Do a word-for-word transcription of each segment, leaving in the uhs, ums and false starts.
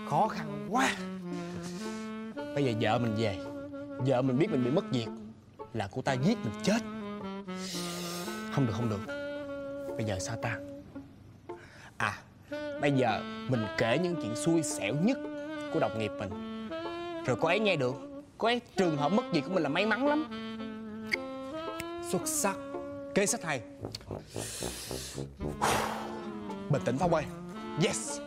khó khăn quá. Bây giờ vợ mình về, vợ mình biết mình bị mất việc là cô ta giết mình chết. Không được, không được. Bây giờ sao ta? À, bây giờ mình kể những chuyện xui xẻo nhất của đồng nghiệp mình, rồi cô ấy nghe được, cô ấy trường hợp mất việc của mình là may mắn lắm. Xuất sắc. Kế sách hay. Bình tĩnh Phong ơi. Yes.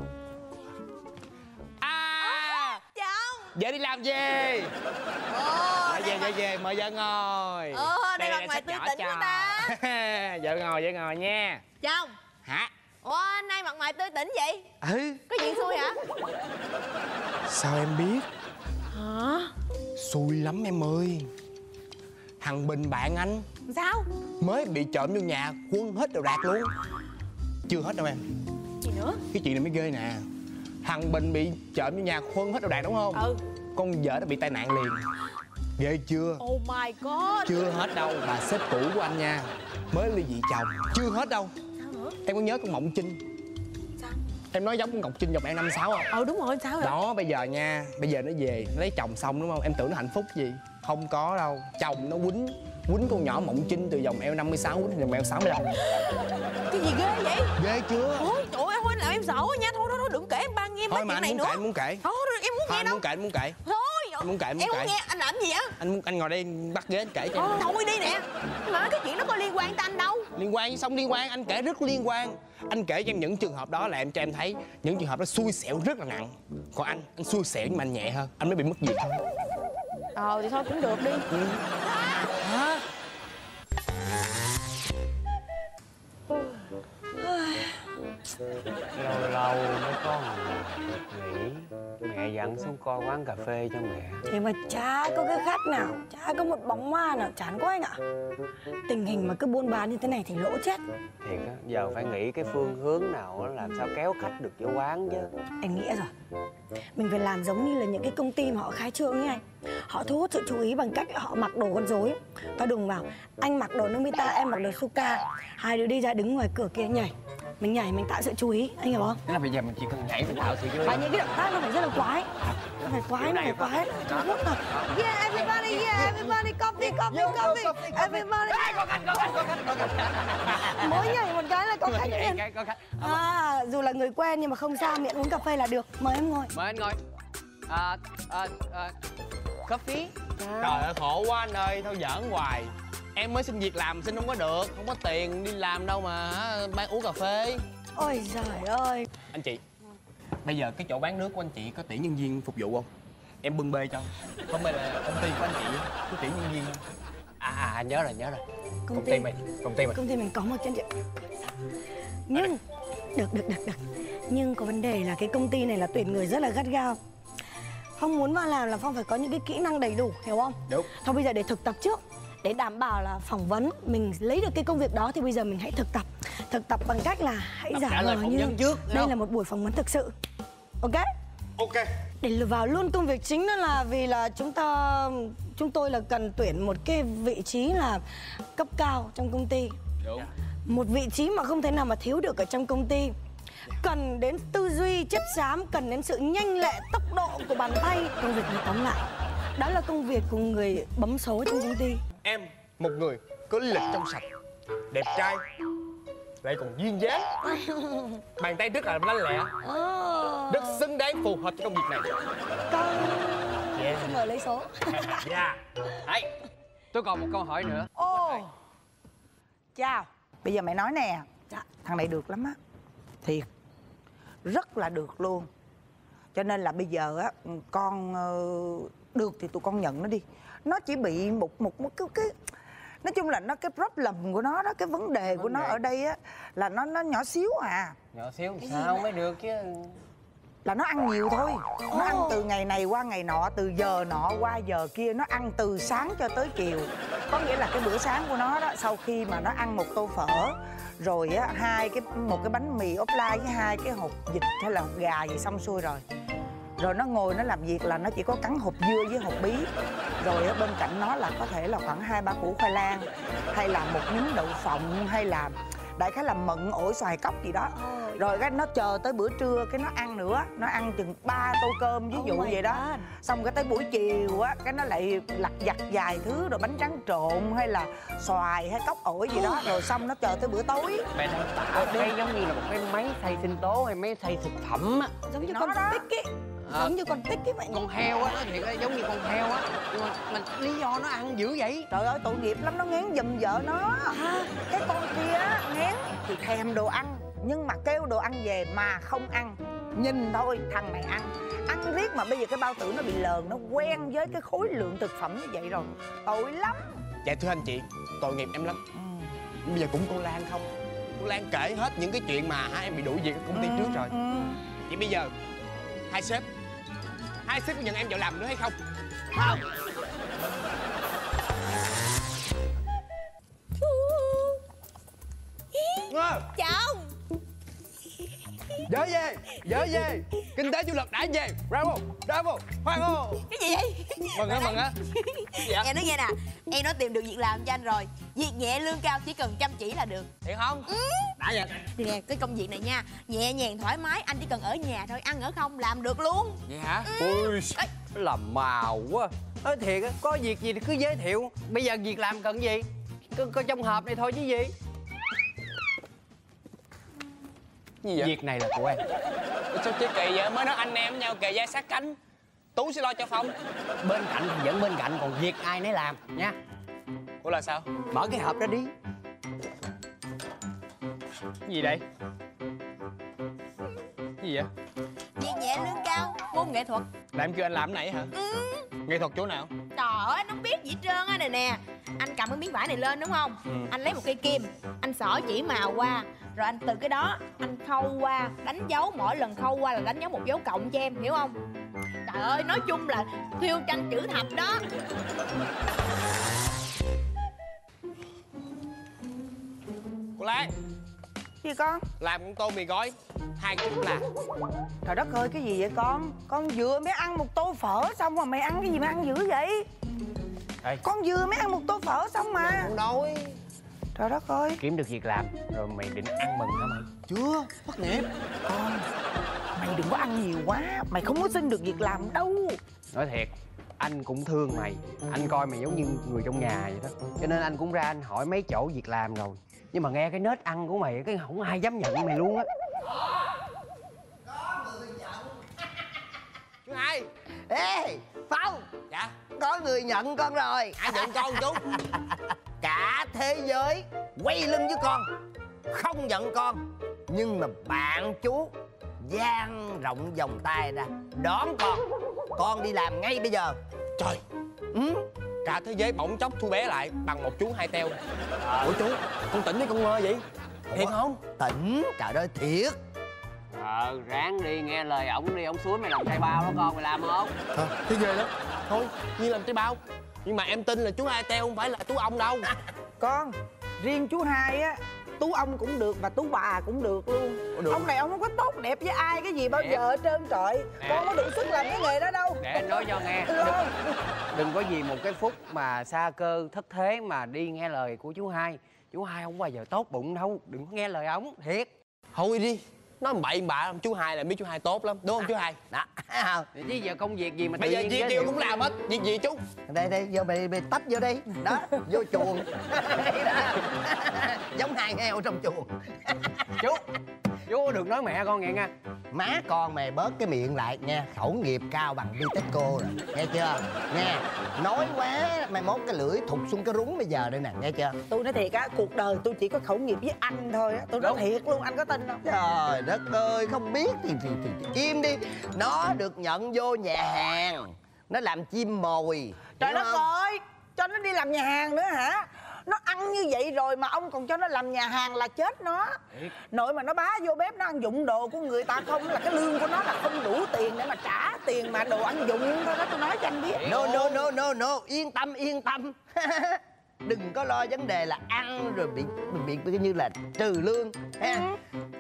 À, chào. vợ đi làm về. Ồ, Dạ về, dạ về, mời vợ ngồi. Ờ, đây mặt mày tươi tỉnh quá ta. Vợ ngồi, vợ ngồi nha. Chồng. Hả? Ủa, nay mặt mày tươi tỉnh vậy? Ừ. Có chuyện xui hả? Sao em biết? Hả? Xui lắm em ơi. Thằng Bình bạn anh Sao? mới bị trộm vô nhà, quân hết đồ đạc luôn. Chưa hết đâu em. Gì nữa? Cái chuyện này mới ghê nè. Thằng Bình bị trộm vô nhà, quân hết đồ đạc đúng không? Ừ. Con vợ nó bị tai nạn liền. Ghê chưa? Oh my god. Chưa hết đâu. Bà sếp cũ của anh nha, mới ly dị chồng. Chưa hết đâu. Sao nữa? Em có nhớ con Mộng Trinh? Sao? Em nói giống con Ngọc Trinh dòng em năm sáu không? Ừ đúng rồi, sao rồi? Đó, bây giờ nha, bây giờ nó về, nó lấy chồng xong đúng không? Em tưởng nó hạnh phúc gì? Không có đâu. Chồng nó quýnh quýnh con nhỏ Mộng Trinh từ vòng eo năm mươi sáu quýnh vòng eo sáu mươi lăm. Cái gì ghê vậy? Ghê chưa? Ôi trời ơi, thôi làm em sợ quá nha. Thôi thôi thôi, đừng kể em ba nghe mấy Thôi mà chuyện anh này muốn nữa. kể, anh muốn kể. Thôi thôi, em muốn Thôi nghe anh đâu. muốn kể, anh muốn kể. Thôi. Anh muốn kể, anh muốn Em kể. muốn nghe, anh làm gì á? Anh muốn anh ngồi đây bắt ghế anh kể cho em. Thôi, thôi đi nè. Mà cái chuyện đó có liên quan tới anh đâu. Liên quan xong liên quan, anh kể rất liên quan. Anh kể cho em những trường hợp đó là em cho em thấy những trường hợp đó xui xẻo rất là nặng. Còn anh, anh xui xẻo nhưng mà anh nhẹ hơn, anh mới bị mất việc thôi. Ờ thì thôi cũng được đi. Ừ. Hả? Lâu lâu mới có một nghỉ. Mẹ dặn xuống coi quán cà phê cho mẹ. Thế mà chả có cái khách nào, chả có một bóng ma nào, chán quá anh ạ. Tình hình mà cứ buôn bán như thế này thì lỗ chết. Thiệt á, giờ phải nghĩ cái phương hướng nào á, làm sao kéo khách được vô quán chứ. Em nghĩ rồi, mình phải làm giống như là những cái công ty mà họ khai trương như anh. Họ thu hút sự chú ý bằng cách họ mặc đồ con rối. Tao đùng vào, anh mặc đồ Nobita, em mặc đồ Suka. Hai đứa đi ra đứng ngoài cửa kia nhảy. Mình nhảy mình tạo sự chú ý, anh hiểu không? Thế là bây giờ mình chỉ cần nhảy mình tạo sự chú ý. Và những cái động tác nó phải rất là quái. Nó phải quái, nó phải quái. Thu hút rồi. Yeah, everybody, yeah, everybody, coffee, coffee, coffee. Everybody. Mỗi nhảy một cái là có khách liền. À, dù là người quen nhưng mà không sao, miệng uống cà phê là được. Mời em ngồi. Mời anh ngồi. À, à, à, coffee. Trời ơi khổ quá anh ơi, thôi giỡn hoài. Em mới xin việc làm xin không có được, không có tiền đi làm đâu mà bán uống cà phê. Ôi giời ơi. Anh chị, bây giờ cái chỗ bán nước của anh chị có tuyển nhân viên phục vụ không? Em bưng bê cho. Không phải là công ty của anh chị có tuyển nhân viên không? À, à nhớ rồi, nhớ rồi. Công, Công ty ty mình, công ty mình. Công ty mình có một chân chuyện. Nhưng được được được được. Nhưng có vấn đề là cái công ty này là tuyển người rất là gắt gao. Phong muốn vào làm là Phong phải có những cái kỹ năng đầy đủ, hiểu không? Đúng. Thôi bây giờ để thực tập trước. Để đảm bảo là phỏng vấn mình lấy được cái công việc đó thì bây giờ mình hãy thực tập. Thực tập bằng cách là hãy Tập giả trả lời vờ phỏng như vấn trước, đây không? là một buổi phỏng vấn thực sự. Ok? Ok. Để vào luôn công việc chính đó là vì là chúng ta chúng tôi là cần tuyển một cái vị trí là cấp cao trong công ty. Đúng. Một vị trí mà không thể nào mà thiếu được ở trong công ty. Cần đến tư duy chất xám, cần đến sự nhanh lẹ, tốc độ của bàn tay. Công việc này tóm lại, đó là công việc của người bấm số trong công ty. Em, một người có lý lịch trong sạch, đẹp trai, lại còn duyên dáng, bàn tay rất là lanh lẹ, rất xứng đáng phù hợp cho công việc này. Con Yeah. xin mời lấy số. Dạ. Đấy, tôi còn một câu hỏi nữa. Ô, chào. Bây giờ mày nói nè. Dạ. Thằng này được lắm á. Thiệt. Rất là được luôn. Cho nên là bây giờ á, con uh, được thì tụi con nhận nó đi. Nó chỉ bị một một, một cái, cái nói chung là nó cái problem của nó đó, cái vấn đề của Vấn nó đề. ở đây á là nó nó nhỏ xíu à. Nhỏ xíu sao mới được chứ. Là nó ăn nhiều thôi. Nó ăn từ ngày này qua ngày nọ, từ giờ nọ qua giờ kia. Nó ăn từ sáng cho tới chiều. Có nghĩa là cái bữa sáng của nó đó, sau khi mà nó ăn một tô phở, rồi á hai cái một cái bánh mì ốp lai với hai cái hột vịt hay là hột gà gì xong xuôi rồi. Rồi nó ngồi nó làm việc là nó chỉ có cắn hột dưa với hột bí. Rồi ở bên cạnh nó là có thể là khoảng hai ba củ khoai lang, hay là một miếng đậu phộng, hay là đại khái là mận ổi xoài cóc gì đó. Rồi cái nó chờ tới bữa trưa cái nó ăn nữa, nó ăn chừng ba tô cơm ví dụ vậy đó. Xong cái tới buổi chiều á cái nó lại lặt vặt vài thứ, rồi bánh tráng trộn hay là xoài hay cóc ổi gì đó, rồi xong nó chờ tới bữa tối. Mẹ đang tạo cái giống như là một cái máy xay sinh tố hay máy xay thực phẩm á, Giống như Nó con đó. tích ấy. À. Giống như con tích ấy vậy. con heo á, nói thiệt á, giống như con heo á, nhưng mà, mà lý do nó ăn dữ vậy? Trời ơi tội nghiệp lắm, nó ngán giùm vợ nó. Cái con kia á ngán thì thèm đồ ăn, nhưng mà kêu đồ ăn về mà không ăn. Nhìn thôi thằng này ăn, ăn riết mà bây giờ cái bao tử nó bị lờn, nó quen với cái khối lượng thực phẩm như vậy rồi. Tội lắm. Dạ thưa anh chị, tội nghiệp em lắm. Ừ. Bây giờ cũng cô Lan không? Cô Lan kể hết những cái chuyện mà hai em bị đuổi việc ở công ty trước rồi. Ừ. Vậy bây giờ hai sếp hai sếp có nhận em vào làm nữa hay không? Không. Ngơ. Chồng. Dỡ về, dỡ về. Kinh tế du lịch đã về. Bravo, bravo, hoan hô. Cái gì vậy? Mừng á, mừng á. Dạ. Em nói nghe nè, em nói tìm được việc làm cho anh rồi. Việc nhẹ lương cao, chỉ cần chăm chỉ là được. Thiệt không? Ừ. Đã vậy. Thì nè, cái công việc này nha, nhẹ nhàng thoải mái, anh chỉ cần ở nhà thôi, ăn ở không làm được luôn. Vậy hả? Ui, làm màu quá. Nói thiệt á, có việc gì thì cứ giới thiệu. Bây giờ việc làm cần gì? Có, có trong hộp này thôi chứ gì. Gì vậy? Việc này là của em. Sao chứ kỳ vậy? Mới nói anh em với nhau kề vai sát cánh. Tú sẽ lo cho Phong. Bên cạnh thì vẫn bên cạnh, còn việc ai nấy làm nha. Ủa là sao? Mở cái hộp ra đi. Gì đây? Gì vậy? Việc nhẹ lương cao, môn nghệ thuật. Là em kêu anh làm cái này hả? Ừ. Nghệ thuật chỗ nào? Trời ơi, anh không biết gì hết trơn á. Này nè, anh cầm cái miếng vải này lên đúng không? Ừ. Anh lấy một cây kim, anh xỏ chỉ màu qua, rồi anh từ cái đó anh khâu qua, đánh dấu, mỗi lần khâu qua là đánh dấu một dấu cộng cho em, hiểu không? Trời ơi, nói chung là thiêu tranh chữ thập đó. Cô Lan, Gì con? làm con tô mì gói hai chút là. Trời đất ơi cái gì vậy con? Con vừa mới ăn một tô phở xong mà mày ăn cái gì mà ăn dữ vậy? Ê. Con vừa mới ăn một tô phở xong mà. Không đói. Trời đất ơi. Kiếm được việc làm rồi mày định ăn mừng hả mày? Chưa, bắt nghiệp. Con, mày đừng có ăn nhiều quá. Mày không có xin được việc làm đâu. Nói thiệt, anh cũng thương mày. Anh coi mày giống như người trong nhà vậy đó. Cho nên anh cũng ra anh hỏi mấy chỗ việc làm rồi. Nhưng mà nghe cái nết ăn của mày, cái không ai dám nhận mày luôn á. Chú hai. Ê Phong, Dạ. có người nhận con rồi. Ai nhận con chú? Cả thế giới quay lưng với con, không nhận con. Nhưng mà bạn chú dang rộng vòng tay ra đón con. Con đi làm ngay bây giờ. Trời. Ừ? Cả thế giới bỗng chốc thu bé lại bằng một chú hai teo. Ủa chú, con tỉnh hay con mơ vậy? Thiệt không? Tỉnh, trời ơi thiệt. Ờ, ráng đi, nghe lời ổng đi, ổng suối mày làm thay bao đó con, mày làm không? À, thế ghê lắm. Thôi, như làm trái bao. Nhưng mà em tin là chú hai teo không phải là tú ông đâu. Con, riêng chú hai á, tú ông cũng được và tú bà cũng được luôn. Được. Ông này ông không có tốt đẹp với ai cái gì bao Đẹp. giờ hết trơn trọi. Nè. Con có đủ sức làm cái nghề đó đâu. Để anh nói cho nghe. Ừ. Đừng, đừng có vì một cái phút mà xa cơ thất thế mà đi nghe lời của chú hai. Chú hai không bao giờ tốt bụng đâu, đừng có nghe lời ổng, thiệt. Thôi đi. Nói bậy bạ chú hai là biết chú hai tốt lắm, đúng không chú hai? Đó. Chứ giờ công việc gì mà Bây tự giờ nhiên việc giới gì thiệu- cũng làm hết. Việc gì chú? Đây đây, vô mày, mày tấp vô đây. Đó, vô chuồng. Đây đó. Giống hai heo trong chuồng. Chú, chú đừng nói mẹ con vậy nha. Má con mày bớt cái miệng lại nha. Khẩu nghiệp cao bằng Vitexco rồi. Nghe chưa? Nghe. Nói quá mày mốt cái lưỡi thụt xuống cái rúng bây giờ đây nè. Nghe chưa? Tôi nói thiệt á, cuộc đời tôi chỉ có khẩu nghiệp với anh thôi á. Tôi nói Đúng. thiệt luôn, anh có tin không? Trời đất ơi, không biết thì, thì, thì, thì im đi. Nó được nhận vô nhà hàng. Nó làm chim mồi. Trời hiểu đất không? ơi, cho nó đi làm nhà hàng nữa hả? Nó ăn như vậy rồi mà ông còn cho nó làm nhà hàng là chết nó. Nội mà nó bá vô bếp nó ăn dụng đồ của người ta không là cái lương của nó là không đủ tiền để mà trả tiền mà đồ ăn dụng thôi đó, tôi nói cho anh biết. No, no, no, no, no. Yên tâm, yên tâm. Đừng có lo vấn đề là ăn rồi bị bị, bị như là trừ lương ha.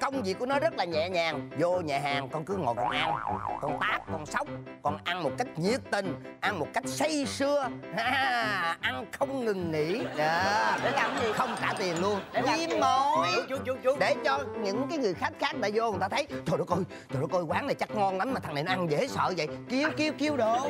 công việc của nó rất là nhẹ nhàng. Vô nhà hàng con cứ ngồi con ăn, con tát, con sóc, con ăn một cách nhiệt tình, ăn một cách say sưa, ha, ăn không ngừng nghỉ. Đó. Để làm gì? Không trả tiền luôn. Để làm Im gì? mồi. Chú chú chú. Để cho những cái người khách khác người ta vô người ta thấy, trời đất ơi, trời đất ơi, quán này chắc ngon lắm mà thằng này nó ăn dễ sợ vậy. Kêu kêu kêu đồ.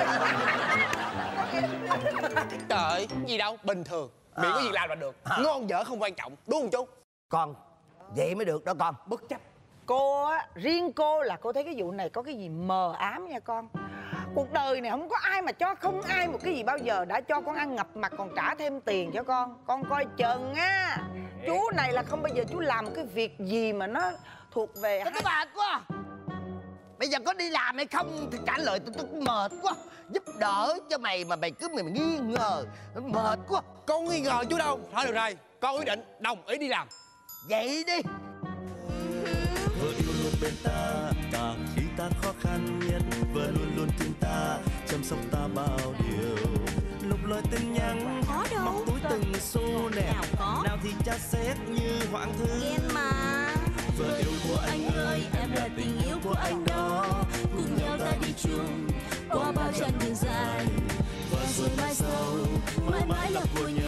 Trời ơi, gì đâu, bình thường. Miễn có việc làm là được. Ngon dở không quan trọng, đúng không chú? Con, vậy mới được đó con. Bất chấp. Cô á, riêng cô là cô thấy cái vụ này có cái gì mờ ám nha con. Cuộc đời này không có ai mà cho, không ai một cái gì bao giờ đã cho con ăn ngập mặt còn trả thêm tiền cho con. Con coi chừng á. Chú này là không bao giờ chú làm cái việc gì mà nó thuộc về Tôi mệt quá. Bây giờ có đi làm hay không thì trả lời tôi, tôi mệt quá. Giúp đỡ cho mày mà mày cứ mày, mày nghi ngờ. Mệt quá. Con nghi ngờ chú đâu. Thôi được rồi, con quyết định đồng ý đi làm. Vậy đi. Vợ yêu luôn bên ta cả khi ta khó khăn nhất, vợ luôn luôn tin ta chăm sóc ta bao điều. Lục lời tin nhắn móc túi từng xu nè, nào thì cha xét như hoàng thư. mà Vợ yêu của anh ơi, em là tình yêu của anh đó, cùng nhau ta đi chung qua bao chặng đường dài. Vợ rồi mai sau mãi mãi là của nhau.